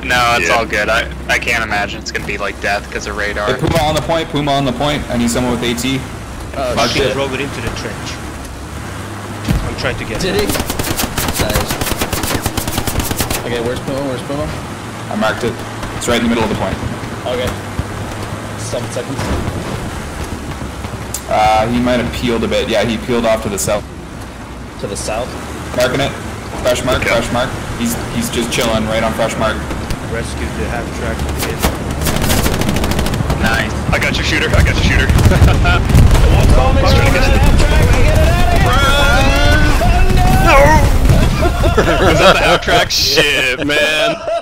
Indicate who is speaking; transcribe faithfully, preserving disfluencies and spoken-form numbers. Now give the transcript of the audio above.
Speaker 1: No, it's
Speaker 2: Yeah.
Speaker 1: all good. I I can't imagine it's gonna be like death because of radar.
Speaker 3: Hey, Puma on the point, Puma on the point. I need someone with AT.
Speaker 4: Oh,
Speaker 3: Mark
Speaker 4: shit.
Speaker 3: it.
Speaker 5: Drove it into the trench. I'm trying to get
Speaker 4: Did
Speaker 5: it.
Speaker 4: he? Nice. Okay, where's Puma? Where's Puma?
Speaker 3: I marked it. It's right in the middle of the point.
Speaker 4: Okay. Seven seconds.
Speaker 3: Uh, he might have peeled a bit. Yeah, he peeled off to the south.
Speaker 4: To the south.
Speaker 3: Marking it. Fresh mark,
Speaker 2: Okay.
Speaker 3: fresh mark. He's he's just chilling right on fresh mark.
Speaker 5: Rescued the half track.
Speaker 1: Nice.
Speaker 2: I got your shooter. I got your shooter.
Speaker 4: Oh, make sure
Speaker 2: trying to get
Speaker 4: we're
Speaker 2: to
Speaker 4: half track. We get it out of here.
Speaker 2: Was that the half track? Shit, man.